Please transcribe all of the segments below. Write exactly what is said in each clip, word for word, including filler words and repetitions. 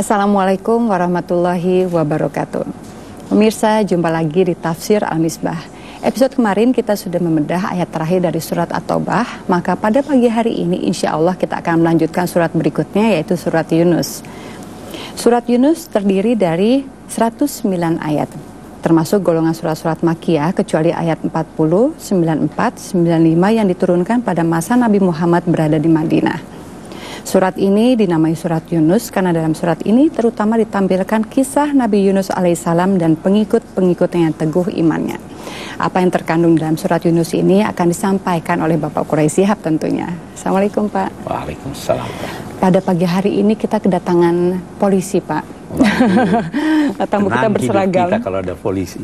Assalamualaikum warahmatullahi wabarakatuh. Pemirsa, jumpa lagi di Tafsir Al-Misbah. Episode kemarin kita sudah membedah ayat terakhir dari surat At-Taubah. Maka pada pagi hari ini insya Allah kita akan melanjutkan surat berikutnya, yaitu surat Yunus. Surat Yunus terdiri dari seratus sembilan ayat, termasuk golongan surat-surat Makkiyah, kecuali ayat empat puluh, sembilan puluh empat, sembilan puluh lima yang diturunkan pada masa Nabi Muhammad berada di Madinah. Surat ini dinamai surat Yunus karena dalam surat ini terutama ditampilkan kisah Nabi Yunus alaihissalam dan pengikut-pengikutnya yang teguh imannya. Apa yang terkandung dalam surat Yunus ini akan disampaikan oleh Bapak Quraisy Shihab tentunya. Assalamualaikum Pak. Waalaikumsalam. Pada pagi hari ini kita kedatangan polisi Pak. Tamu kita berseragam. Kita kalau ada polisi.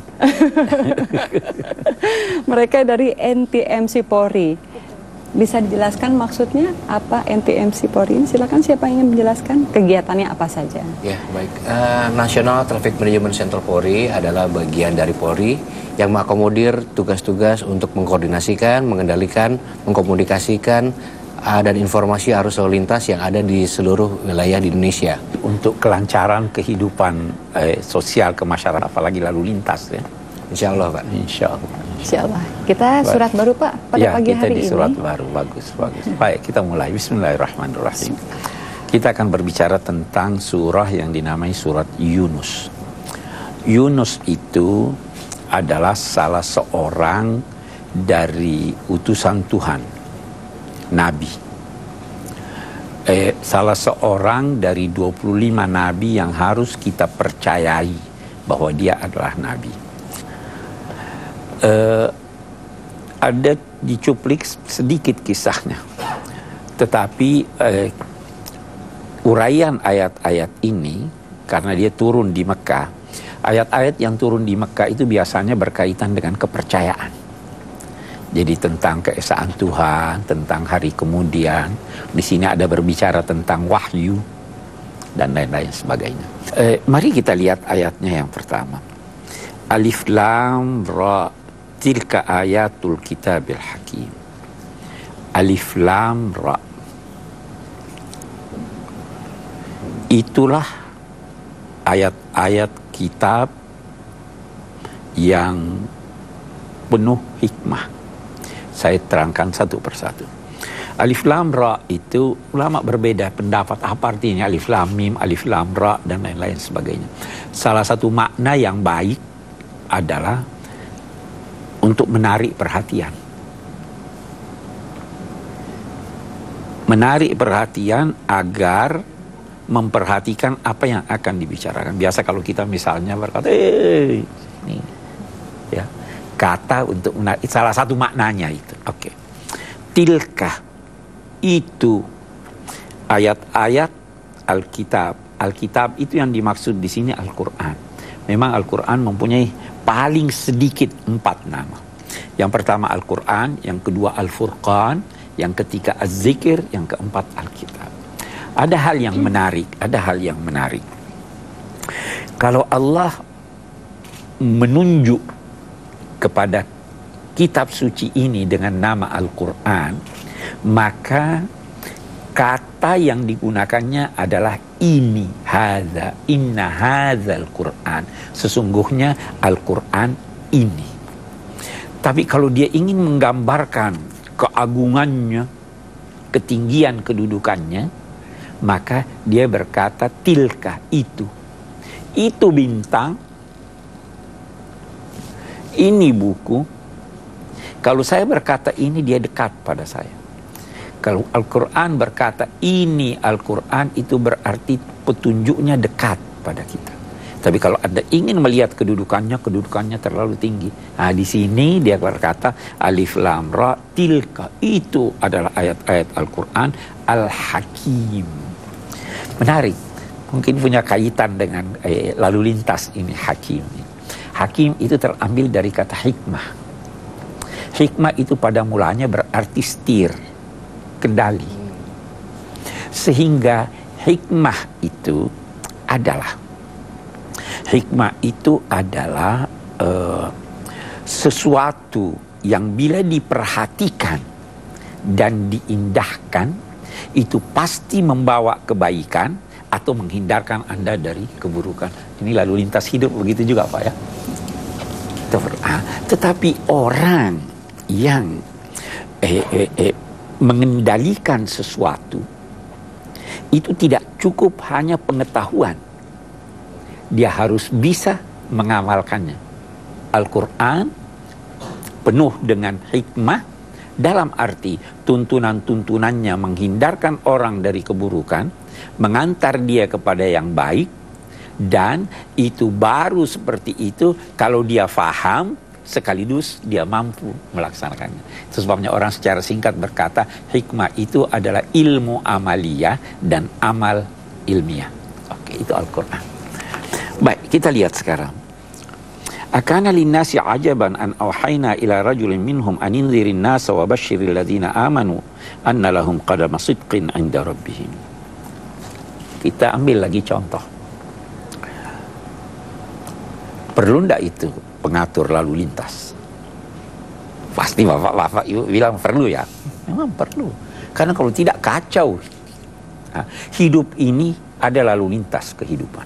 Mereka dari N T M C Polri. Bisa dijelaskan maksudnya apa N T M C Polri ini? Silakan, siapa yang ingin menjelaskan kegiatannya apa saja? Ya, baik. Uh, National Traffic Management Center Polri adalah bagian dari Polri yang mengakomodir tugas-tugas untuk mengkoordinasikan, mengendalikan, mengkomunikasikan uh, dan informasi arus lalu lintas yang ada di seluruh wilayah di Indonesia. Untuk kelancaran kehidupan eh, sosial kemasyarakat, apalagi lalu lintas ya. Insya Allah Pak. Insya Allah. Insya Allah. Kita surat baru Pak pada ya, pagi kita hari di ini. surat baru, bagus, bagus. Baik, kita mulai. Bismillahirrahmanirrahim. Kita akan berbicara tentang surah yang dinamai surat Yunus. Yunus itu adalah salah seorang dari utusan Tuhan, Nabi. Eh, salah seorang dari dua puluh lima Nabi yang harus kita percayai bahwa dia adalah Nabi. Uh, ada dicuplik sedikit kisahnya, tetapi uh, uraian ayat-ayat ini karena dia turun di Mekah. Ayat-ayat yang turun di Mekah itu biasanya berkaitan dengan kepercayaan. Jadi tentang keesaan Tuhan, tentang hari kemudian. Di sini ada berbicara tentang wahyu dan lain-lain sebagainya. Uh, mari kita lihat ayatnya yang pertama. Alif Lam Ra. Tilka ayatul kitabil hakim. Alif Lam Ra. Itulah ayat-ayat kitab yang penuh hikmah. Saya terangkan satu persatu. Alif Lam Ra itu ulama berbeda pendapat apa artinya Alif Lam Mim, Alif Lam Ra dan lain-lain sebagainya. Salah satu makna yang baik adalah untuk menarik perhatian. Menarik perhatian agar memperhatikan apa yang akan dibicarakan. Biasa kalau kita misalnya berkata, eh, ini, ya, kata untuk menarik, salah satu maknanya itu. Oke. Okay. Tilka, itu ayat-ayat Alkitab. Alkitab itu yang dimaksud di sini Al-Quran. Memang Al-Quran mempunyai paling sedikit empat nama. Yang pertama Al-Quran, yang kedua Al-Furqan, yang ketiga Az-Zikir, yang keempat Al-Kitab. Ada hal yang menarik, ada hal yang menarik. Kalau Allah menunjuk kepada kitab suci ini dengan nama Al-Quran, maka kata yang digunakannya adalah ini, hadza, inna hadzal Quran. Sesungguhnya Al-Quran ini. Tapi kalau dia ingin menggambarkan keagungannya, ketinggian kedudukannya, maka dia berkata tilka, itu. Itu bintang, ini buku. Kalau saya berkata ini, dia dekat pada saya. Kalau Al-Quran berkata ini Al-Quran, itu berarti petunjuknya dekat pada kita. Tapi kalau Anda ingin melihat kedudukannya, kedudukannya terlalu tinggi. Nah, di sini dia berkata Alif Lam Ra, tilka, itu adalah ayat-ayat Al-Quran Al-Hakim. Menarik. Mungkin punya kaitan dengan eh, lalu lintas ini, Hakim. Hakim itu terambil dari kata hikmah. Hikmah itu pada mulanya berarti setir, kendali. Sehingga hikmah itu adalah hikmah itu adalah uh, sesuatu yang bila diperhatikan dan diindahkan itu pasti membawa kebaikan atau menghindarkan Anda dari keburukan. Ini lalu lintas hidup, begitu juga Pak ya. Tetapi orang yang eh, eh, eh, mengendalikan sesuatu itu tidak cukup hanya pengetahuan, dia harus bisa mengamalkannya. Al-Quran penuh dengan hikmah, dalam arti tuntunan-tuntunannya menghindarkan orang dari keburukan, mengantar dia kepada yang baik. Dan itu baru seperti itu kalau dia faham sekaligus dia mampu melaksanakannya. Itu sebabnya orang secara singkat berkata hikmah itu adalah ilmu amaliyah dan amal ilmiah. Oke, itu Al-Quran. Baik, kita lihat sekarang. Akana linnasi ajaban an awhayna ila rajulin minhum aninzirin nasa wa basyiril ladzina amanu anna lahum qadama sidqin 'inda rabbihim. Kita ambil lagi contoh. Perlu ndak itu pengatur lalu lintas? Pasti bapak-bapak ibu bilang perlu ya. Memang perlu. Karena kalau tidak kacau. Nah, hidup ini ada lalu lintas kehidupan.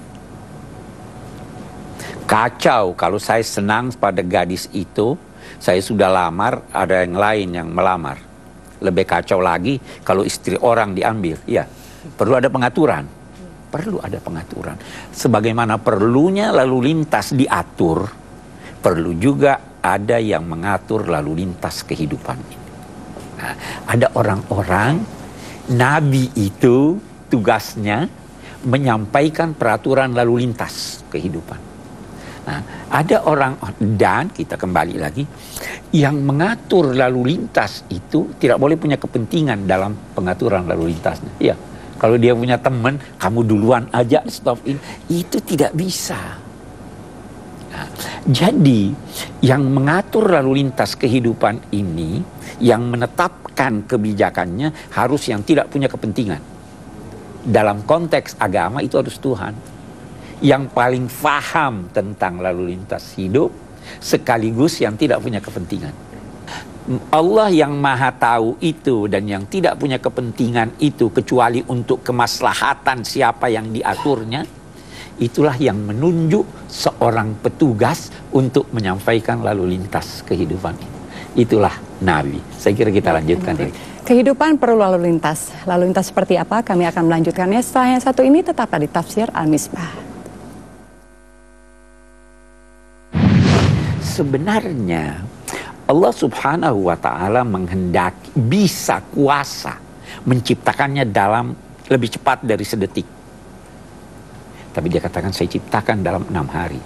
Kacau kalau saya senang pada gadis itu, saya sudah lamar, ada yang lain yang melamar. Lebih kacau lagi kalau istri orang diambil. Ya, perlu ada pengaturan. Perlu ada pengaturan. Sebagaimana perlunya lalu lintas diatur, perlu juga ada yang mengatur lalu lintas kehidupan ini. Nah, ada orang-orang, nabi itu tugasnya menyampaikan peraturan lalu lintas kehidupan. Nah, ada orang, dan kita kembali lagi, yang mengatur lalu lintas itu tidak boleh punya kepentingan dalam pengaturan lalu lintasnya. Ya. Kalau dia punya teman, kamu duluan aja stop ini, itu tidak bisa. Nah, jadi yang mengatur lalu lintas kehidupan ini, yang menetapkan kebijakannya harus yang tidak punya kepentingan. Dalam konteks agama itu harus Tuhan. Yang paling faham tentang lalu lintas hidup, sekaligus yang tidak punya kepentingan. Allah yang maha tahu itu dan yang tidak punya kepentingan itu kecuali untuk kemaslahatan siapa yang diaturnya, itulah yang menunjuk seorang petugas untuk menyampaikan lalu lintas kehidupan ini. Itulah Nabi. Saya kira kita lanjutkan. Ya, kehidupan perlu lalu lintas. Lalu lintas seperti apa? Kami akan melanjutkannya setelah yang satu ini, tetaplah di Tafsir Al-Misbah. Sebenarnya Allah subhanahu wa ta'ala menghendaki, bisa kuasa menciptakannya dalam lebih cepat dari sedetik. Tapi dia katakan saya ciptakan dalam enam hari.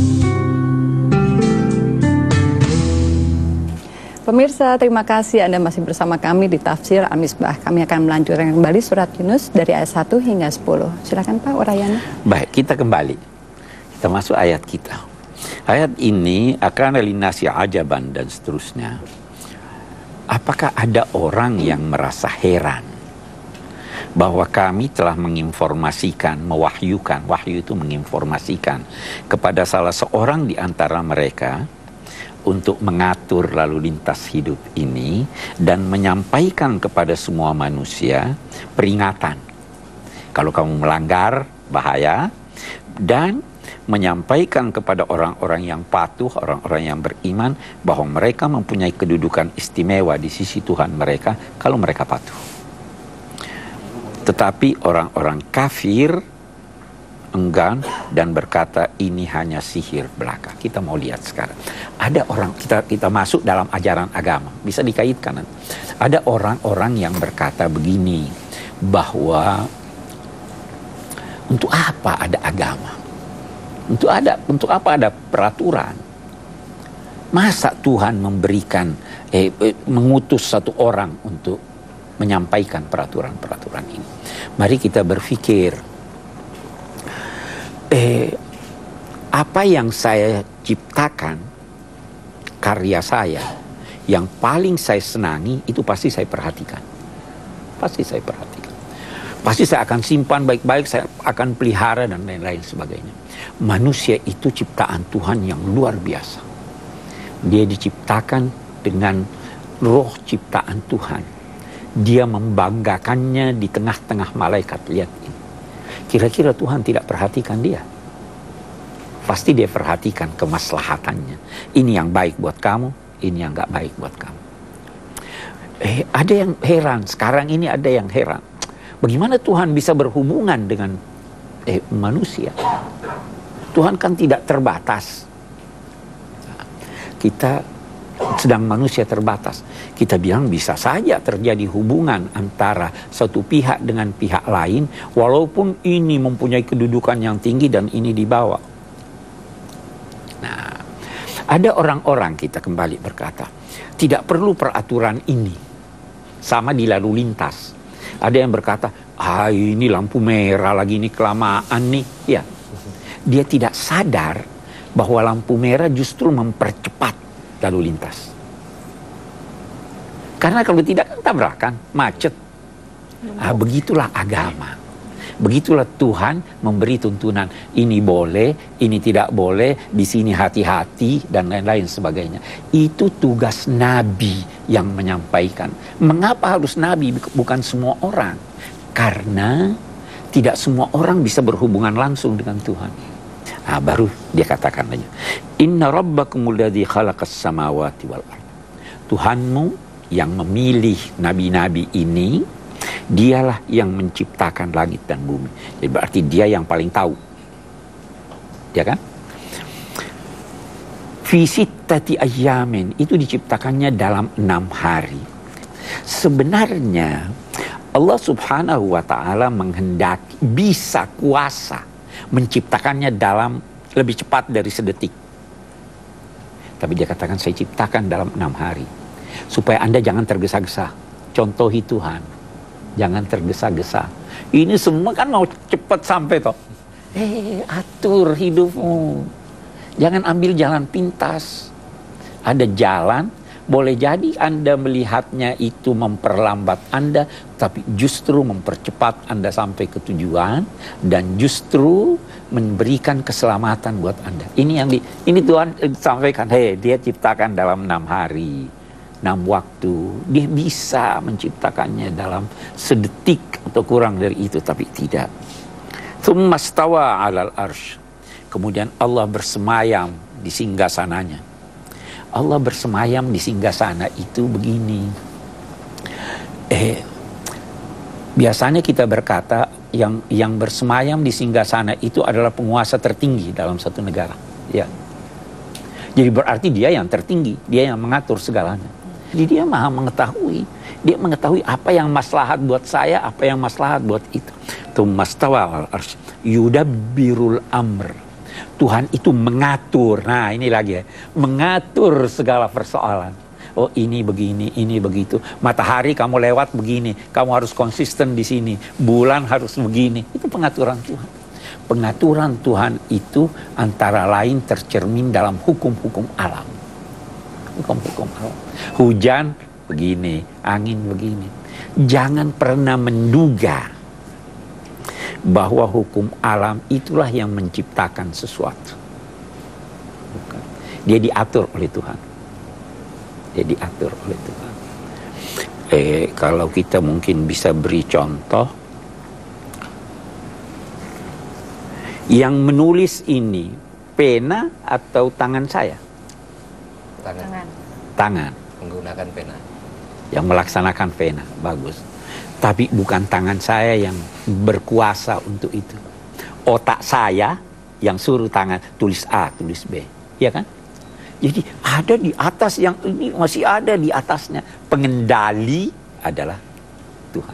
Pemirsa, terima kasih Anda masih bersama kami di Tafsir Al-Misbah. Kami akan melanjutkan kembali surat Yunus dari ayat satu hingga sepuluh. Silakan Pak urayana. Baik, kita kembali. Kita masuk ayat kita. Ayat ini akan linnasi ajaban dan seterusnya. Apakah ada orang yang merasa heran bahwa kami telah menginformasikan, mewahyukan, wahyu itu menginformasikan kepada salah seorang di antara mereka untuk mengatur lalu lintas hidup ini dan menyampaikan kepada semua manusia peringatan. Kalau kamu melanggar, bahaya, dan menyampaikan kepada orang-orang yang patuh, orang-orang yang beriman, bahwa mereka mempunyai kedudukan istimewa di sisi Tuhan mereka kalau mereka patuh. Tetapi orang-orang kafir enggan dan berkata ini hanya sihir belaka. Kita mau lihat sekarang. Ada orang, kita kita masuk dalam ajaran agama, bisa dikaitkan. Ada orang-orang yang berkata begini, bahwa untuk apa ada agama? Untuk ada, untuk apa ada peraturan? Masa Tuhan memberikan, eh, eh, mengutus satu orang untuk menyampaikan peraturan-peraturan ini? Mari kita berpikir, eh, apa yang saya ciptakan, karya saya, yang paling saya senangi, itu pasti saya perhatikan. Pasti saya perhatikan. Pasti saya akan simpan baik-baik, saya akan pelihara dan lain-lain sebagainya. Manusia itu ciptaan Tuhan yang luar biasa. Dia diciptakan dengan roh ciptaan Tuhan. Dia membanggakannya di tengah-tengah malaikat. Lihat ini. Kira-kira Tuhan tidak perhatikan dia? Pasti dia perhatikan kemaslahatannya. Ini yang baik buat kamu, ini yang gak baik buat kamu. Eh, ada yang heran, sekarang ini ada yang heran. Bagaimana Tuhan bisa berhubungan dengan eh, manusia? Tuhan kan tidak terbatas. Kita sedang manusia terbatas. Kita bilang bisa saja terjadi hubungan antara satu pihak dengan pihak lain, walaupun ini mempunyai kedudukan yang tinggi dan ini di bawah. Nah, ada orang-orang, kita kembali berkata, tidak perlu peraturan ini. Sama di lalu lintas. Ada yang berkata, ah ini lampu merah lagi, ini kelamaan nih. Ya, dia tidak sadar bahwa lampu merah justru mempercepat lalu lintas. Karena kalau tidak kan tabrakan, macet. Ah, begitulah agama. Begitulah Tuhan memberi tuntunan. Ini boleh, ini tidak boleh, di sini hati-hati, dan lain-lain sebagainya. Itu tugas Nabi yang menyampaikan. Mengapa harus Nabi, bukan semua orang? Karena tidak semua orang bisa berhubungan langsung dengan Tuhan. Nah, baru dia katakan aja. Inna rabbakumul ladzi khalaqas samawati wal ardh. Tuhanmu yang memilih nabi-nabi ini, dialah yang menciptakan langit dan bumi. Jadi berarti dia yang paling tahu. Ya kan? Fi sittati ayyamin, itu diciptakannya dalam enam hari. Sebenarnya Allah Subhanahu wa taala menghendaki, bisa kuasa menciptakannya dalam lebih cepat dari sedetik. Tapi dia katakan saya ciptakan dalam enam hari. Supaya Anda jangan tergesa-gesa. Contohi Tuhan. Jangan tergesa-gesa. Ini semua kan mau cepat sampai toh. Eh, atur hidupmu. Jangan ambil jalan pintas. Ada jalan, boleh jadi Anda melihatnya itu memperlambat Anda, tapi justru mempercepat Anda sampai ke tujuan dan justru memberikan keselamatan buat Anda. Ini yang di, ini Tuhan sampaikan, hei, dia ciptakan dalam enam hari. Enam waktu, dia bisa menciptakannya dalam sedetik atau kurang dari itu, tapi tidak. Tsumma stawa 'alal arsy. Kemudian Allah bersemayam di singgasananya. Allah bersemayam di singgasana itu begini. Eh, biasanya kita berkata yang yang bersemayam di singgasana itu adalah penguasa tertinggi dalam satu negara. Ya. Jadi berarti dia yang tertinggi, dia yang mengatur segalanya. Jadi dia maha mengetahui. Dia mengetahui apa yang maslahat buat saya, apa yang maslahat buat itu. Tumastawa al-arsy yudabbirul amr. Tuhan itu mengatur. Nah, ini lagi ya. Mengatur segala persoalan. Oh, ini begini, ini begitu. Matahari kamu lewat begini, kamu harus konsisten di sini. Bulan harus begini. Itu pengaturan Tuhan. Pengaturan Tuhan itu antara lain tercermin dalam hukum-hukum alam. Hukum-hukum alam. Hujan begini, angin begini. Jangan pernah menduga bahwa hukum alam itulah yang menciptakan sesuatu. Bukan. Dia diatur oleh Tuhan. Dia diatur oleh Tuhan. Eh, kalau kita mungkin bisa beri contoh, yang menulis ini pena atau tangan saya? Tangan. Tangan. Menggunakan pena. Yang melaksanakan pena, bagus. Tapi bukan tangan saya yang berkuasa untuk itu. Otak saya yang suruh tangan tulis A, tulis B. Ya kan? Jadi ada di atas yang ini, masih ada di atasnya. Pengendali adalah Tuhan.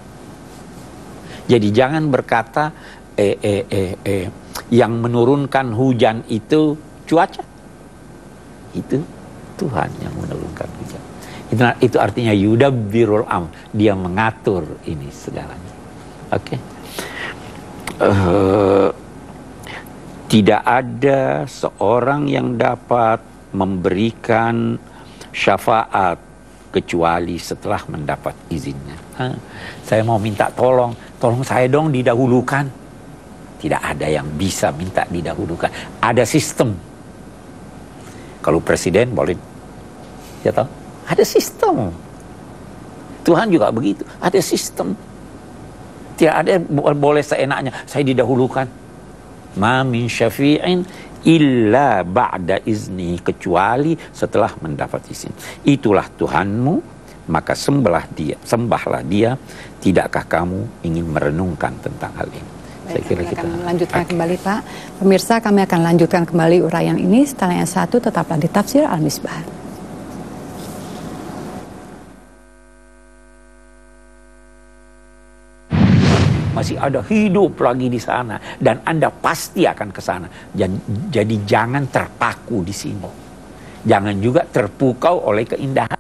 Jadi jangan berkata eh, eh, eh, eh, yang menurunkan hujan itu cuaca. Itu Tuhan yang menurunkan hujan. Itu, itu artinya yudabbirul am, dia mengatur ini segalanya. Oke. Okay. Uh, tidak ada seorang yang dapat memberikan syafaat kecuali setelah mendapat izinnya. Hah? Saya mau minta tolong, tolong saya dong didahulukan. Tidak ada yang bisa minta didahulukan. Ada sistem. Kalau presiden boleh, ya tahu, ada sistem. Tuhan juga begitu, ada sistem. Tidak ada yang boleh seenaknya. Saya didahulukan. Ma min syafi'in illa ba'da izni, kecuali setelah mendapat izin. Itulah Tuhanmu, maka sembahlah dia, sembahlah dia. Tidakkah kamu ingin merenungkan tentang hal ini? Baik, Saya kira kami kita akan lanjutkan okay. kembali, Pak. Pemirsa, kami akan lanjutkan kembali uraian ini setelah yang satu. Tetaplah di Tafsir Al-Misbah. Masih ada hidup lagi di sana, dan Anda pasti akan ke sana. Jadi jangan terpaku di sini. Jangan juga terpukau oleh keindahan.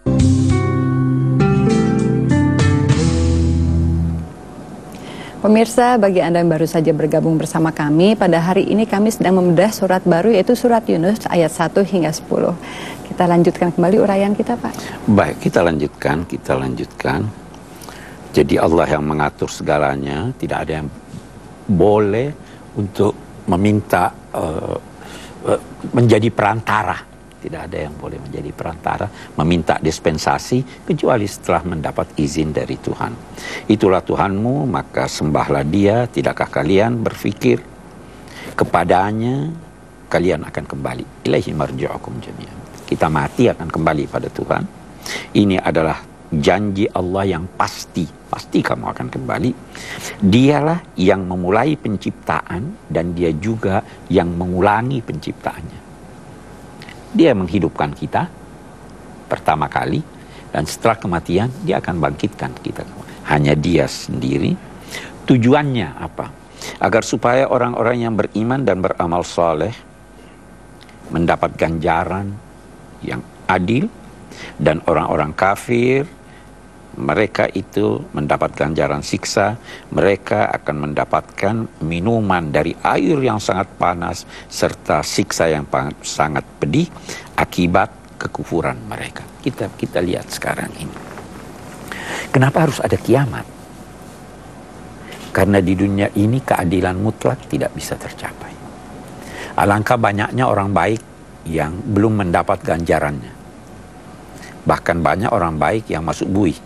Pemirsa, bagi Anda yang baru saja bergabung bersama kami, pada hari ini kami sedang membedah surat baru, yaitu surat Yunus ayat satu hingga sepuluh. Kita lanjutkan kembali uraian kita, Pak. Baik, kita lanjutkan, kita lanjutkan. Jadi Allah yang mengatur segalanya, tidak ada yang boleh untuk meminta uh, uh, menjadi perantara. Tidak ada yang boleh menjadi perantara, meminta dispensasi, kecuali setelah mendapat izin dari Tuhan. Itulah Tuhanmu, maka sembahlah dia. Tidakkah kalian berpikir kepadanya kalian akan kembali? Ilaihi marji'ukum jami'an. Kita mati akan kembali pada Tuhan. Ini adalah janji Allah yang pasti, pasti kamu akan kembali. Dialah yang memulai penciptaan dan dia juga yang mengulangi penciptaannya. Dia menghidupkan kita pertama kali, dan setelah kematian dia akan bangkitkan kita. Hanya dia sendiri. Tujuannya apa? Agar supaya orang-orang yang beriman dan beramal soleh mendapat ganjaran yang adil, dan orang-orang kafir, mereka itu mendapat ganjaran siksa. Mereka akan mendapatkan minuman dari air yang sangat panas serta siksa yang sangat pedih akibat kekufuran mereka. Kita kita lihat sekarang ini. Kenapa harus ada kiamat? Karena di dunia ini keadilan mutlak tidak bisa tercapai. Alangkah banyaknya orang baik yang belum mendapat ganjarannya. Bahkan banyak orang baik yang masuk buih.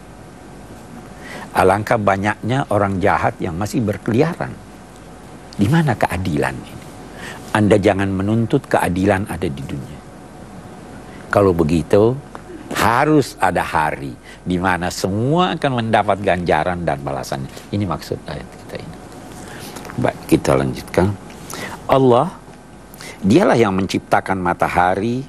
Alangkah banyaknya orang jahat yang masih berkeliaran. Di mana keadilan ini? Anda jangan menuntut keadilan ada di dunia. Kalau begitu, harus ada hari di mana semua akan mendapat ganjaran dan balasannya. Ini maksud ayat kita ini. Baik, kita lanjutkan. Allah, dialah yang menciptakan matahari,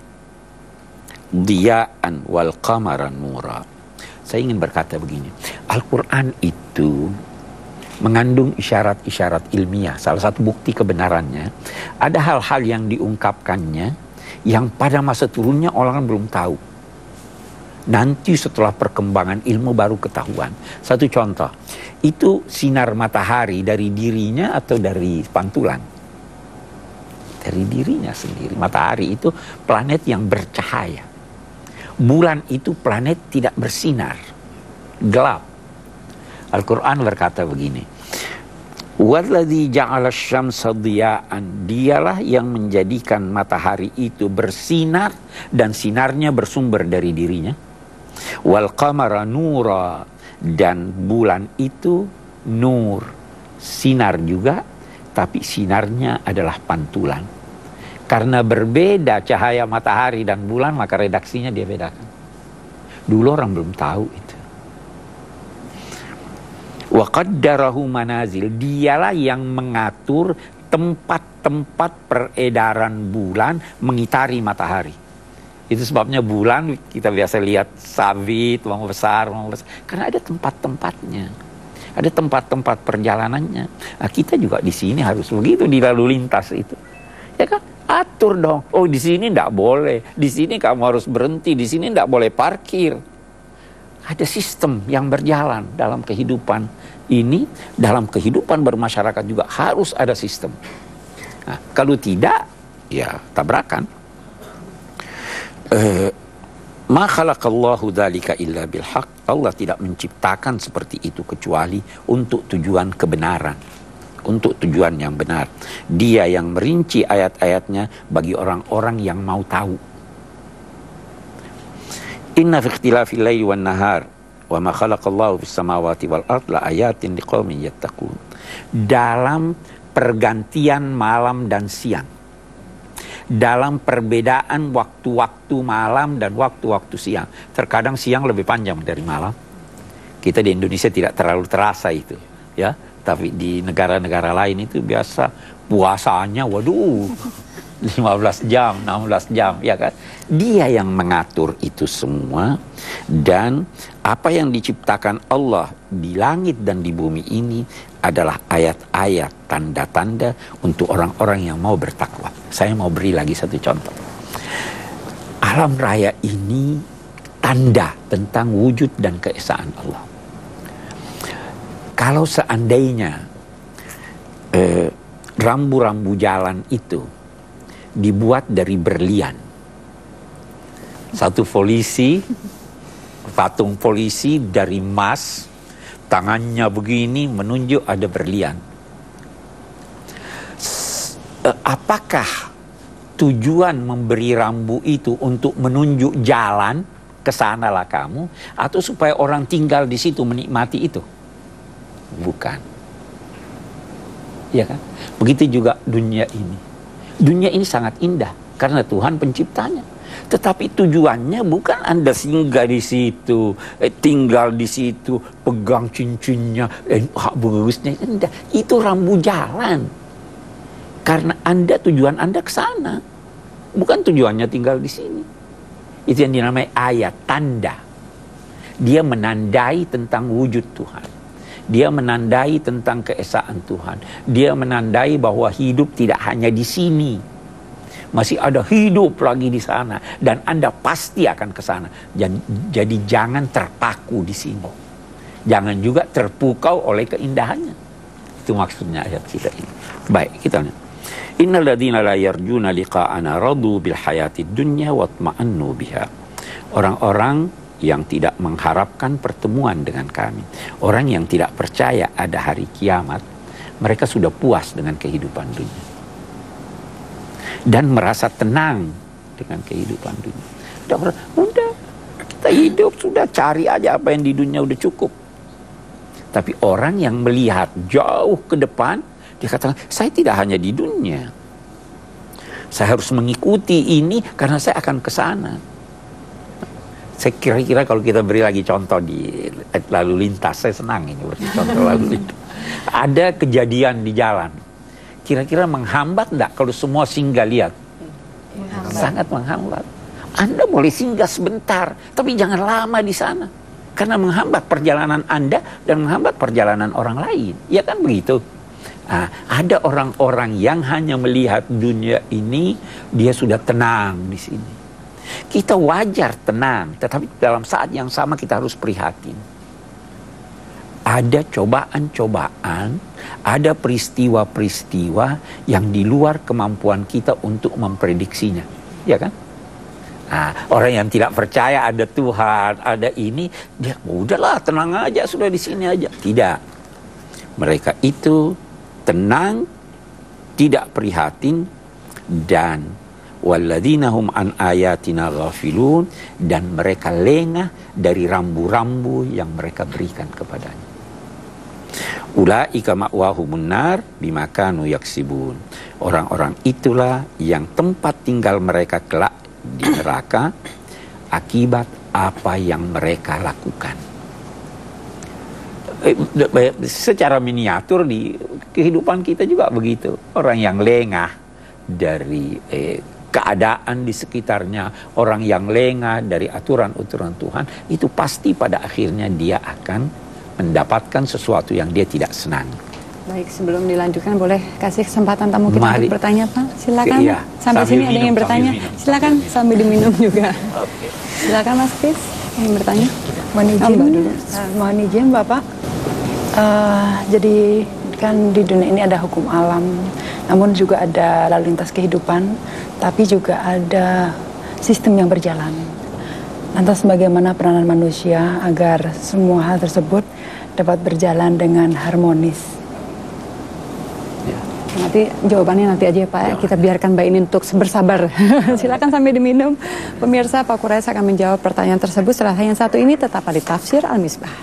diya'an wal qamara nura. Saya ingin berkata begini, Al-Quran itu mengandung isyarat-isyarat ilmiah. Salah satu bukti kebenarannya, ada hal-hal yang diungkapkannya yang pada masa turunnya orang belum tahu. Nanti setelah perkembangan ilmu baru ketahuan. Satu contoh, itu sinar matahari dari dirinya atau dari pantulan? Dari dirinya sendiri. Matahari itu planet yang bercahaya. Bulan itu planet tidak bersinar, gelap. Al-Quran berkata begini, Walladzi ja'ala asy-syamsa diya'an, dialah yang menjadikan matahari itu bersinar dan sinarnya bersumber dari dirinya. Wal qamara nura, dan bulan itu nur, sinar juga, tapi sinarnya adalah pantulan. Karena berbeda cahaya matahari dan bulan, maka redaksinya dia bedakan. Dulu orang belum tahu itu. Wa qaddarahu manazil, dialah yang mengatur tempat-tempat peredaran bulan mengitari matahari. Itu sebabnya bulan kita biasa lihat sabit, mau besar, mau besar. Karena ada tempat-tempatnya. Ada tempat-tempat perjalanannya. Nah, kita juga di sini harus begitu di lalu lintas itu. Ya kan? Atur dong. Oh, di sini enggak boleh. Di sini kamu harus berhenti. Di sini enggak boleh parkir. Ada sistem yang berjalan dalam kehidupan ini. Dalam kehidupan bermasyarakat juga harus ada sistem. Nah, kalau tidak, ya tabrakan. Uh, Ma khalaqallahu dzalika illa bilhaq. Allah tidak menciptakan seperti itu kecuali untuk tujuan kebenaran. Untuk tujuan yang benar. Dia yang merinci ayat-ayatnya bagi orang-orang yang mau tahu. Inna fi ikhtilafil laili wan nahar wa ma khalaqallahu fis samawati wal ard la ayatin liqaumin yattaqun. Dalam pergantian malam dan siang, dalam perbedaan waktu-waktu malam dan waktu-waktu siang. Terkadang siang lebih panjang dari malam. Kita di Indonesia tidak terlalu terasa itu, ya. Tapi di negara-negara lain itu biasa puasanya, waduh, lima belas jam, enam belas jam, ya kan? Dia yang mengatur itu semua, dan apa yang diciptakan Allah di langit dan di bumi ini adalah ayat-ayat, tanda-tanda untuk orang-orang yang mau bertakwa. Saya mau beri lagi satu contoh. Alam raya ini tanda tentang wujud dan keesaan Allah. Kalau seandainya eh, rambu-rambu jalan itu dibuat dari berlian, satu polisi, patung polisi dari emas, tangannya begini menunjuk ada berlian. Apakah tujuan memberi rambu itu untuk menunjuk jalan, kesanalah kamu, atau supaya orang tinggal di situ menikmati itu? Bukan. Ya kan? Begitu juga dunia ini. Dunia ini sangat indah karena Tuhan penciptanya. Tetapi tujuannya bukan Anda singgah di situ, eh, tinggal di situ, pegang cincinnya, eh, bagusnya. Enggak, itu rambu jalan. Karena Anda, tujuan Anda ke sana. Bukan tujuannya tinggal di sini. Itu yang dinamai ayat, tanda. Dia menandai tentang wujud Tuhan. Dia menandai tentang keesaan Tuhan. Dia menandai bahwa hidup tidak hanya di sini. Masih ada hidup lagi di sana. Dan Anda pasti akan ke sana. Jadi, jadi jangan terpaku di sini. Jangan juga terpukau oleh keindahannya. Itu maksudnya ayat kita ini. Baik, kita lihat. Innal ladzina la yarjuna liqa'ana radu bil hayatid dunya watma'annu biha. Orang-orang yang tidak mengharapkan pertemuan dengan kami, orang yang tidak percaya ada hari kiamat, mereka sudah puas dengan kehidupan dunia dan merasa tenang dengan kehidupan dunia. Udah, udah kita hidup sudah, cari aja apa yang di dunia udah cukup. Tapi orang yang melihat jauh ke depan, dia katakan, saya tidak hanya di dunia, saya harus mengikuti ini karena saya akan ke sana. Saya kira-kira kalau kita beri lagi contoh di lalu lintas, saya senang ini beri contoh lalu lintas. Ada kejadian di jalan, kira-kira menghambat enggak kalau semua singgah lihat? Menghambat. Sangat menghambat. Anda boleh singgah sebentar, tapi jangan lama di sana. Karena menghambat perjalanan Anda dan menghambat perjalanan orang lain. Ya kan begitu? Nah, ada orang-orang yang hanya melihat dunia ini, dia sudah tenang di sini. Kita wajar tenang, tetapi dalam saat yang sama kita harus prihatin. Ada cobaan-cobaan, ada peristiwa-peristiwa yang di luar kemampuan kita untuk memprediksinya, ya kan? Nah, orang yang tidak percaya ada Tuhan, ada ini, dia udahlah tenang aja, sudah di sini aja. Tidak, mereka itu tenang, tidak prihatin, dan walladzina hum an ayatina ghafilun, dan mereka lengah dari rambu-rambu yang mereka berikan kepadanya. Ulaika ma'wahumun nar bima kanu yaksibun. Orang-orang itulah yang tempat tinggal mereka kelak di neraka akibat apa yang mereka lakukan. Eh, secara miniatur di kehidupan kita juga begitu. Orang yang lengah dari eh, keadaan di sekitarnya, orang yang lengah dari aturan-aturan Tuhan, itu pasti pada akhirnya dia akan mendapatkan sesuatu yang dia tidak senang. Baik, sebelum dilanjutkan boleh kasih kesempatan tamu kita Mari. untuk bertanya, Pak? Silakan. Iya, sampai sini ada yang bertanya. Silakan sambil diminum juga. Okay. Silakan Mas Kris yang bertanya. Mohon izin, Mbak dulu. Uh, mohon izin Bapak. Uh, jadi kan di dunia ini ada hukum alam, namun juga ada lalu lintas kehidupan, tapi juga ada sistem yang berjalan. Lantas bagaimana peranan manusia agar semua hal tersebut dapat berjalan dengan harmonis? Ya. Sangat Nanti jawabannya nanti aja ya Pak. Ya. Kita biarkan Mbak ini untuk bersabar. Silakan sambil diminum. Pemirsa, Pak Quraish akan menjawab pertanyaan tersebut setelah yang satu ini tetap di Tafsir Al-Misbah.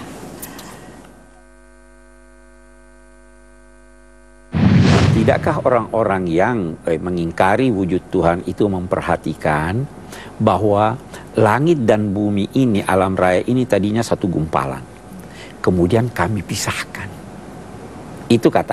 Tidakkah orang-orang yang eh, mengingkari wujud Tuhan itu memperhatikan bahwa langit dan bumi ini, alam raya ini tadinya satu gumpalan. Kemudian kami pisahkan. Itu kata.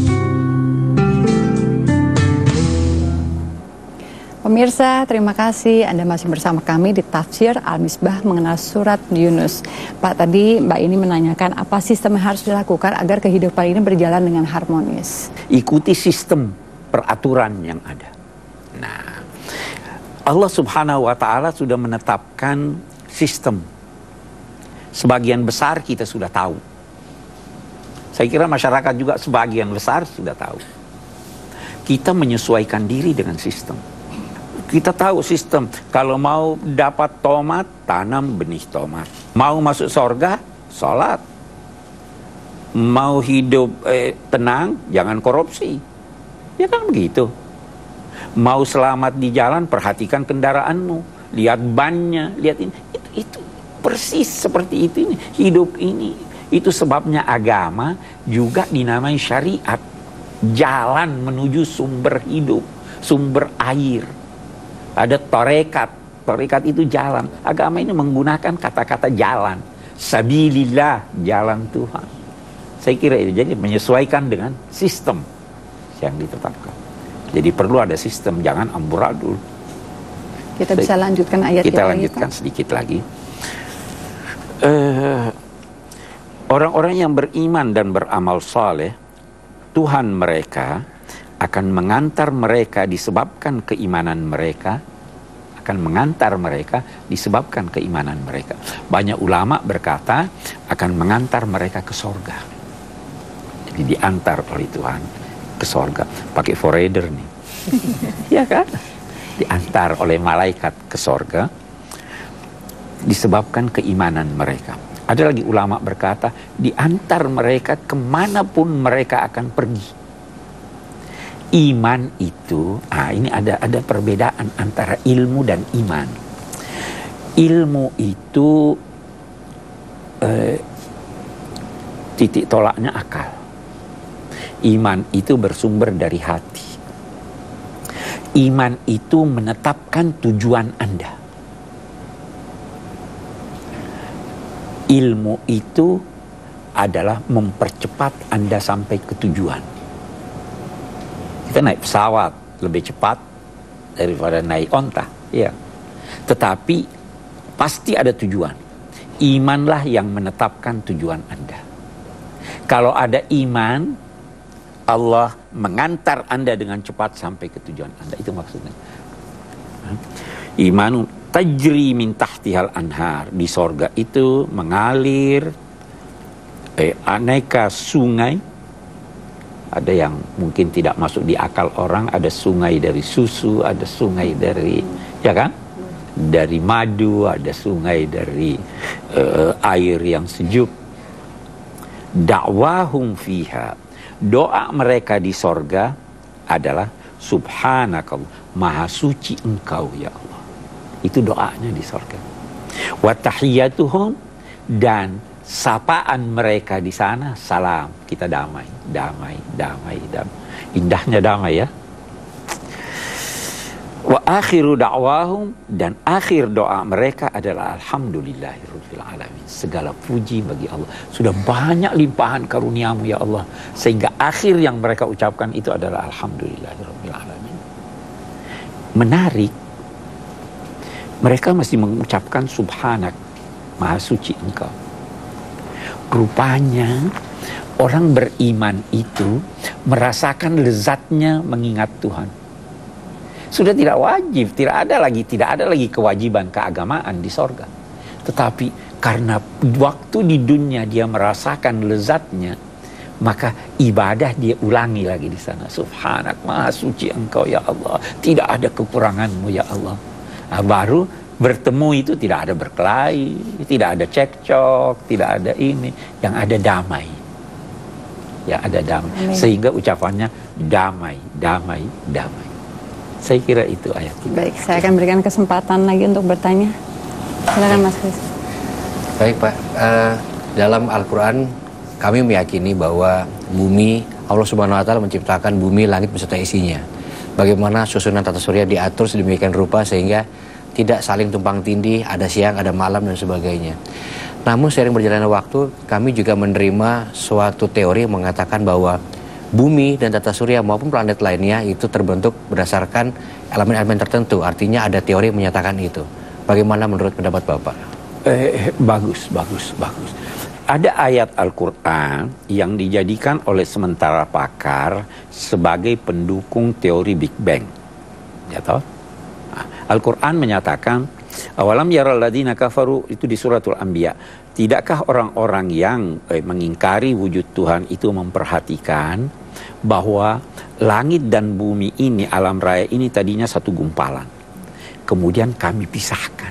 Pemirsa, terima kasih Anda masih bersama kami di Tafsir Al-Misbah mengenal surat Yunus. Pak, tadi Mbak ini menanyakan apa sistem yang harus dilakukan agar kehidupan ini berjalan dengan harmonis. Ikuti sistem peraturan yang ada. Nah, Allah Subhanahu wa Ta'ala sudah menetapkan sistem. Sebagian besar kita sudah tahu. Saya kira masyarakat juga sebagian besar sudah tahu. Kita menyesuaikan diri dengan sistem. Kita tahu sistem, kalau mau dapat tomat, tanam benih tomat. Mau masuk surga, sholat. Mau hidup eh, tenang, jangan korupsi. Ya kan begitu. Mau selamat di jalan, perhatikan kendaraanmu. Lihat bannya, lihat ini. Itu, itu persis seperti itu ini. Hidup ini. Itu sebabnya agama juga dinamai syariat. Jalan menuju sumber hidup, sumber air. Ada torekat, torekat itu jalan. Agama ini menggunakan kata-kata jalan. Sabilillah, jalan Tuhan. Saya kira itu, jadi menyesuaikan dengan sistem yang ditetapkan. Jadi perlu ada sistem, jangan amburadul. Kita Saya, bisa lanjutkan ayat Kita yang lanjutkan lagi, sedikit lagi. Uh, Orang-orang yang beriman dan beramal saleh, Tuhan mereka akan mengantar mereka disebabkan keimanan mereka, akan mengantar mereka disebabkan keimanan mereka. Banyak ulama berkata akan mengantar mereka ke sorga. Jadi diantar oleh Tuhan ke sorga. Pakai forerunner nih. Ya kan? Diantar oleh malaikat ke sorga disebabkan keimanan mereka. Ada lagi ulama berkata diantar mereka kemanapun mereka akan pergi. Iman itu, ah ini ada ada perbedaan antara ilmu dan iman. Ilmu itu eh, titik tolaknya akal. Iman itu bersumber dari hati. Iman itu menetapkan tujuan Anda. Ilmu itu adalah mempercepat Anda sampai ke tujuan. Kita naik pesawat lebih cepat daripada naik onta, ya. Tetapi pasti ada tujuan. Imanlah yang menetapkan tujuan Anda. Kalau ada iman, Allah mengantar Anda dengan cepat sampai ke tujuan Anda. Itu maksudnya. Iman tajri min tahtihal anhar. Di sorga itu mengalir eh, aneka sungai. Ada yang mungkin tidak masuk di akal orang, ada sungai dari susu, ada sungai dari, ya kan? Dari madu, ada sungai dari uh, air yang sejuk. Da'wahum fiha. Doa mereka di sorga adalah subhanakallah, maha suci engkau ya Allah. Itu doanya di sorga. Wa tahiyyatuhum, dan sapaan mereka di sana salam, kita damai, damai, damai, damai. Indahnya damai ya. Wa akhiru da'wahum, dan akhir doa mereka adalah alhamdulillahirabbil alamin. Segala puji bagi Allah. Sudah banyak limpahan karuniamu ya Allah, sehingga akhir yang mereka ucapkan itu adalah alhamdulillahirabbil alamin. Menarik. Mereka masih mengucapkan subhanak, maha suci engkau. Rupanya orang beriman itu merasakan lezatnya mengingat Tuhan. Sudah tidak wajib, tidak ada lagi, tidak ada lagi kewajiban keagamaan di sorga. Tetapi karena waktu di dunia dia merasakan lezatnya, maka ibadah dia ulangi lagi di sana. Subhanak, maha suci engkau ya Allah, tidak ada kekuranganmu ya Allah. Nah, baru bertemu itu tidak ada berkelahi, tidak ada cekcok, tidak ada ini, yang ada damai. Ya ada damai. Amin. Sehingga ucapannya damai, damai, damai. Saya kira itu ayat itu. Baik, saya akan berikan kesempatan lagi untuk bertanya. Silakan Mas Kris. Baik Pak, uh, dalam Al-Quran kami meyakini bahwa bumi, Allah Subhanahu Wa Taala menciptakan bumi, langit beserta isinya. Bagaimana susunan tata surya diatur sedemikian rupa sehingga tidak saling tumpang tindih, ada siang, ada malam dan sebagainya. Namun seiring berjalannya waktu, kami juga menerima suatu teori yang mengatakan bahwa bumi dan tata surya maupun planet lainnya itu terbentuk berdasarkan elemen-elemen tertentu. Artinya ada teori yang menyatakan itu. Bagaimana menurut pendapat Bapak? Eh, bagus, bagus, bagus. Ada ayat Al-Quran yang dijadikan oleh sementara pakar sebagai pendukung teori Big Bang. Ya toh? Nah, Al-Quran menyatakan, awalam yaral ladina kafaru, itu di suratul Anbiya. Tidakkah orang-orang yang eh, mengingkari wujud Tuhan itu memperhatikan bahwa langit dan bumi ini, alam raya ini tadinya satu gumpalan. Kemudian kami pisahkan.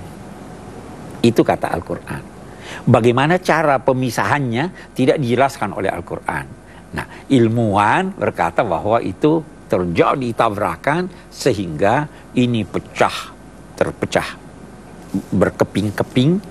Itu kata Al-Quran. Bagaimana cara pemisahannya tidak dijelaskan oleh Al-Quran. Nah, ilmuwan berkata bahwa itu terjadi tabrakan sehingga ini pecah, terpecah, berkeping-keping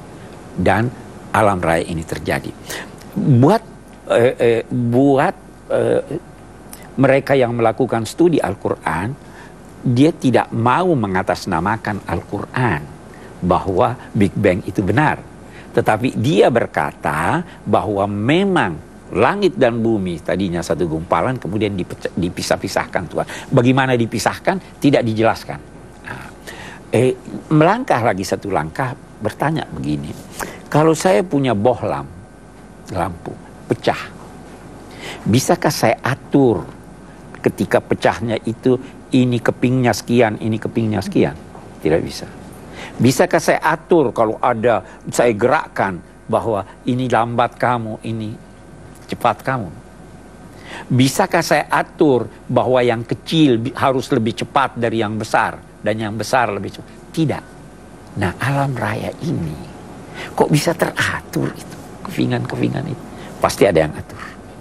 dan alam raya ini terjadi. Buat eh, eh, buat eh, mereka yang melakukan studi Al-Quran, dia tidak mau mengatasnamakan Al-Quran bahwa Big Bang itu benar. Tetapi dia berkata bahwa memang langit dan bumi tadinya satu gumpalan, kemudian dipisah-pisahkan Tuhan. Bagaimana dipisahkan? Tidak dijelaskan. Nah, eh, melangkah lagi satu langkah, bertanya begini. Kalau saya punya bohlam, lampu, pecah. Bisakah saya atur ketika pecahnya itu, ini kepingnya sekian, ini kepingnya sekian? Tidak bisa. Bisakah saya atur kalau ada, saya gerakkan bahwa ini lambat kamu, ini cepat kamu? Bisakah saya atur bahwa yang kecil harus lebih cepat dari yang besar dan yang besar lebih cepat? Tidak. Nah, alam raya ini kok bisa teratur itu, kepingan-kepingan itu? Pasti ada yang atur.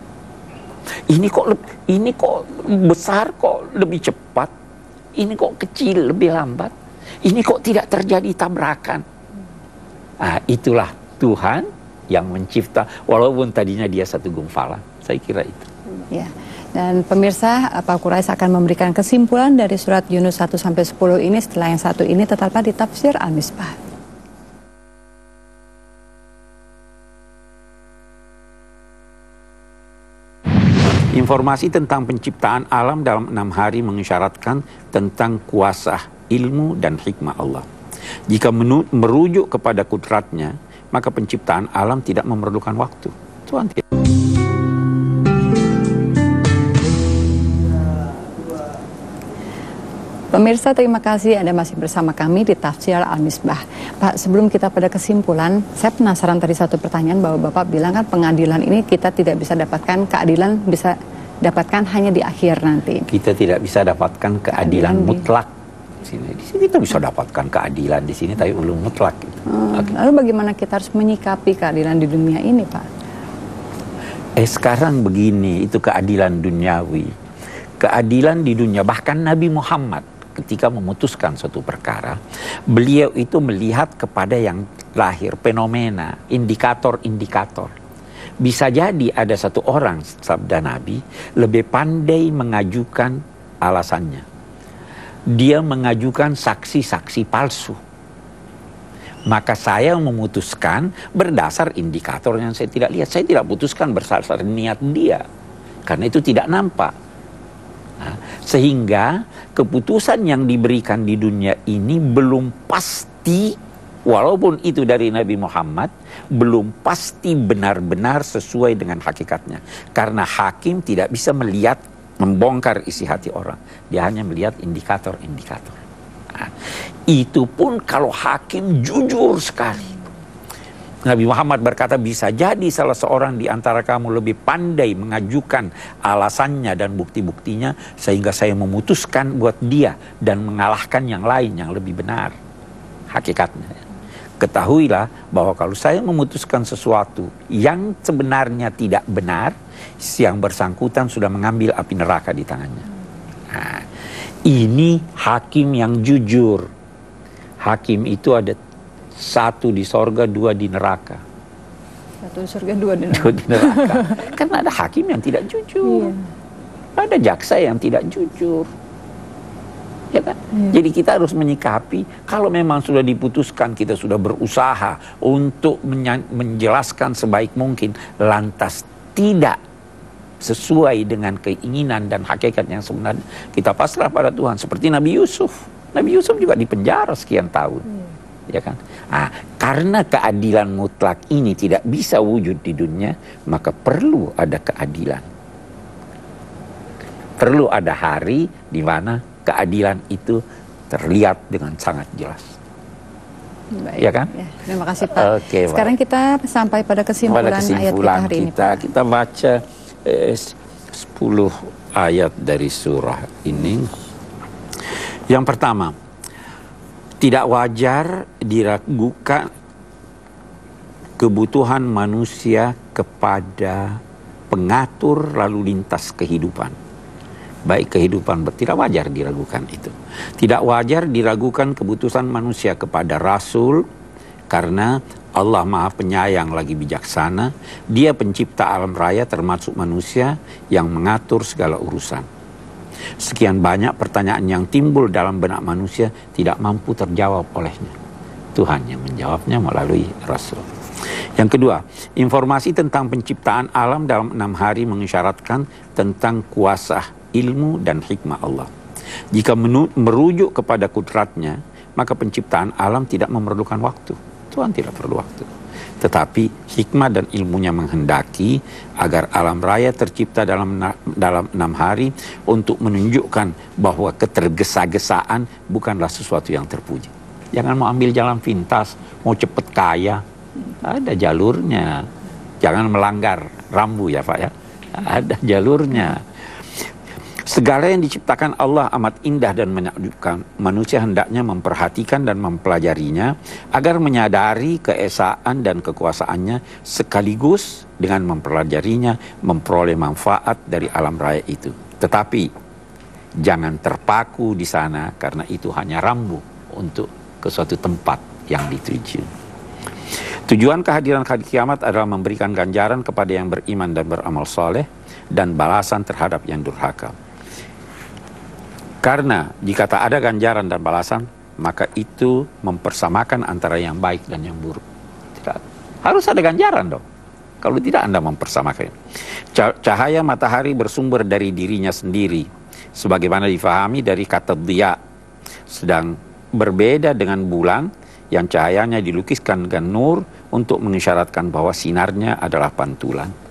Ini kok ini kok besar kok lebih cepat, ini kok kecil lebih lambat. Ini kok tidak terjadi tabrakan? Nah, itulah Tuhan yang mencipta, walaupun tadinya dia satu gumpalan. Saya kira itu. Ya. Dan pemirsa, Pak Quraish akan memberikan kesimpulan dari surat Yunus satu sampai sepuluh ini setelah yang satu ini, tetaplah di Tafsir Al-Misbah. Informasi tentang penciptaan alam dalam enam hari mengisyaratkan tentang kuasa, ilmu, dan hikmah Allah. Jika merujuk kepada kudratnya, maka penciptaan alam tidak memerlukan waktu. Tuhan tidak. Pemirsa, terima kasih Anda masih bersama kami di Tafsir Al-Misbah. Pak, sebelum kita pada kesimpulan, saya penasaran tadi satu pertanyaan bahwa Bapak bilang kan pengadilan ini kita tidak bisa dapatkan keadilan, bisa dapatkan hanya di akhir nanti. Kita tidak bisa dapatkan keadilan, keadilan mutlak. Di sini, di sini kita bisa dapatkan keadilan di sini, tapi belum mutlak. Gitu. Hmm, okay. Lalu bagaimana kita harus menyikapi keadilan di dunia ini, Pak? Eh sekarang begini, itu keadilan duniawi. Keadilan di dunia, bahkan Nabi Muhammad ketika memutuskan suatu perkara, beliau itu melihat kepada yang lahir, fenomena, indikator-indikator. Bisa jadi ada satu orang, sabda Nabi, lebih pandai mengajukan alasannya. Dia mengajukan saksi-saksi palsu. Maka saya memutuskan berdasar indikator yang saya tidak lihat. Saya tidak putuskan berdasar niat dia, karena itu tidak nampak. Nah, sehingga keputusan yang diberikan di dunia ini belum pasti, walaupun itu dari Nabi Muhammad, belum pasti benar-benar sesuai dengan hakikatnya. Karena hakim tidak bisa melihat, membongkar isi hati orang. Dia hanya melihat indikator-indikator. Nah, itu pun kalau hakim jujur sekali. Nabi Muhammad berkata, bisa jadi salah seorang di antara kamu lebih pandai mengajukan alasannya dan bukti-buktinya, sehingga saya memutuskan buat dia dan mengalahkan yang lain yang lebih benar hakikatnya. ketahuilah bahwa kalau saya memutuskan sesuatu yang sebenarnya tidak benar, yang bersangkutan sudah mengambil api neraka di tangannya. Nah, ini hakim yang jujur. Hakim itu ada satu di sorga, dua di neraka. Satu di surga, dua di neraka. Dua di neraka. Karena ada hakim yang tidak jujur. Iya. Ada jaksa yang tidak jujur. Ya kan? Iya. Jadi kita harus menyikapi, kalau memang sudah diputuskan, kita sudah berusaha untuk menjelaskan sebaik mungkin, lantas tidak sesuai dengan keinginan dan hakikat yang sebenarnya, kita pasrah pada Tuhan. Seperti Nabi Yusuf. Nabi Yusuf juga dipenjara sekian tahun. Iya. Ya kan? Ah, karena keadilan mutlak ini tidak bisa wujud di dunia, maka perlu ada keadilan. Perlu ada hari di mana keadilan itu terlihat dengan sangat jelas. Baik. Ya kan? Ya, terima kasih Pak. Oke, sekarang Pak. kita sampai pada kesimpulan, pada kesimpulan ayat kita hari ini. kita, kita baca eh, sepuluh ayat dari surah ini. Yang pertama, tidak wajar diragukan kebutuhan manusia kepada pengatur lalu lintas kehidupan. Baik kehidupan, tidak wajar diragukan itu. Tidak wajar diragukan kebutuhan manusia kepada Rasul, karena Allah Maha Penyayang lagi bijaksana. Dia pencipta alam raya termasuk manusia yang mengatur segala urusan. Sekian banyak pertanyaan yang timbul dalam benak manusia tidak mampu terjawab olehnya. Tuhan yang menjawabnya melalui Rasul. Yang kedua, informasi tentang penciptaan alam dalam enam hari mengisyaratkan tentang kuasa, ilmu, dan hikmah Allah. Jika merujuk kepada kudratnya, maka penciptaan alam tidak memerlukan waktu. Tuhan tidak perlu waktu. Tetapi hikmah dan ilmunya menghendaki agar alam raya tercipta dalam dalam enam hari untuk menunjukkan bahwa ketergesa-gesaan bukanlah sesuatu yang terpuji. Jangan mau ambil jalan pintas, mau cepat kaya, ada jalurnya. Jangan melanggar rambu ya Pak ya, ada jalurnya. Segala yang diciptakan Allah amat indah dan menakjubkan. Manusia hendaknya memperhatikan dan mempelajarinya agar menyadari keesaan dan kekuasaannya, sekaligus dengan mempelajarinya memperoleh manfaat dari alam raya itu. Tetapi jangan terpaku di sana, karena itu hanya rambu untuk ke suatu tempat yang dituju. Tujuan kehadiran hari kiamat adalah memberikan ganjaran kepada yang beriman dan beramal soleh, dan balasan terhadap yang durhaka. Karena jika tak ada ganjaran dan balasan, maka itu mempersamakan antara yang baik dan yang buruk. Tidak. Harus ada ganjaran dong. Kalau tidak, Anda mempersamakan. Cahaya matahari bersumber dari dirinya sendiri, sebagaimana difahami dari kata diya. Sedang berbeda dengan bulan yang cahayanya dilukiskan dengan nur untuk mengisyaratkan bahwa sinarnya adalah pantulan.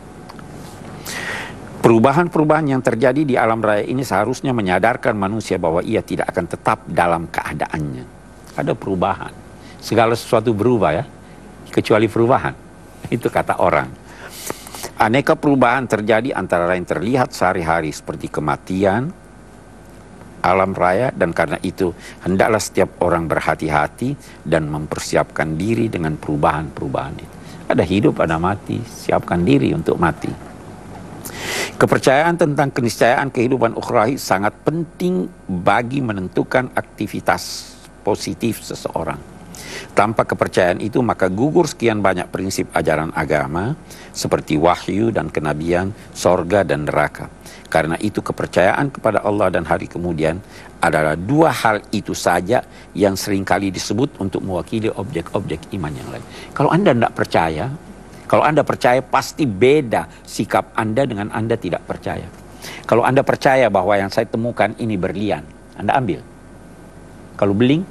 Perubahan-perubahan yang terjadi di alam raya ini seharusnya menyadarkan manusia bahwa ia tidak akan tetap dalam keadaannya. Ada perubahan. Segala sesuatu berubah ya, kecuali perubahan. Itu kata orang. Aneka perubahan terjadi antara lain terlihat sehari-hari seperti kematian, alam raya, dan karena itu hendaklah setiap orang berhati-hati dan mempersiapkan diri dengan perubahan-perubahan itu. Ada hidup, ada mati, siapkan diri untuk mati. Kepercayaan tentang keniscayaan kehidupan ukhrawi sangat penting bagi menentukan aktivitas positif seseorang. Tanpa kepercayaan itu, maka gugur sekian banyak prinsip ajaran agama seperti wahyu dan kenabian, sorga dan neraka. Karena itu kepercayaan kepada Allah dan hari kemudian adalah dua hal itu saja yang seringkali disebut untuk mewakili objek-objek iman yang lain. Kalau Anda tidak percaya, kalau Anda percaya, pasti beda sikap Anda dengan Anda tidak percaya. Kalau Anda percaya bahwa yang saya temukan ini berlian, Anda ambil. Kalau beling,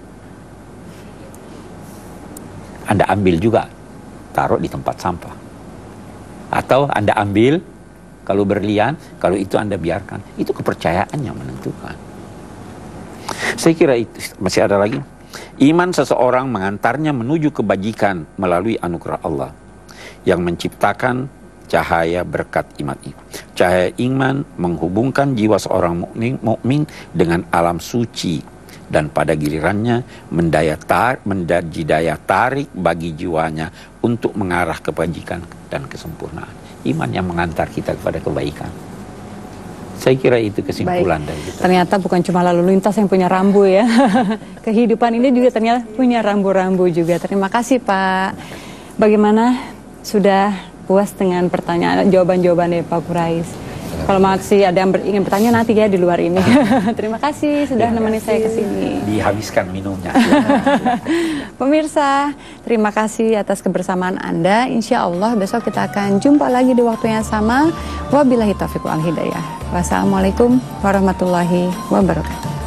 Anda ambil juga, taruh di tempat sampah. Atau Anda ambil, kalau berlian, kalau itu Anda biarkan. Itu kepercayaan yang menentukan. Saya kira itu masih ada lagi. Iman seseorang mengantarnya menuju kebajikan melalui anugerah Allah yang menciptakan cahaya berkat iman itu. Cahaya iman menghubungkan jiwa seorang mukmin mukmin dengan alam suci dan pada gilirannya mendaya tar, menjadi daya tarik bagi jiwanya untuk mengarah kebajikan dan kesempurnaan. Iman yang mengantar kita kepada kebaikan. Saya kira itu kesimpulan Baik. dari kita. Ternyata bukan cuma lalu lintas yang punya rambu ya. Kehidupan ini juga ternyata punya rambu-rambu juga. Terima kasih Pak. Bagaimana, sudah puas dengan pertanyaan jawaban-jawabannya Pak Qurais? Kalau masih ada yang ber, ingin bertanya nanti ya di luar ini. Terima kasih sudah nemenin saya ke sini. Dihabiskan minumnya. Pemirsa, terima kasih atas kebersamaan Anda. Insya Allah besok kita akan jumpa lagi di waktu yang sama. Wabillahi taufiq wal hidayah. Wassalamualaikum warahmatullahi wabarakatuh.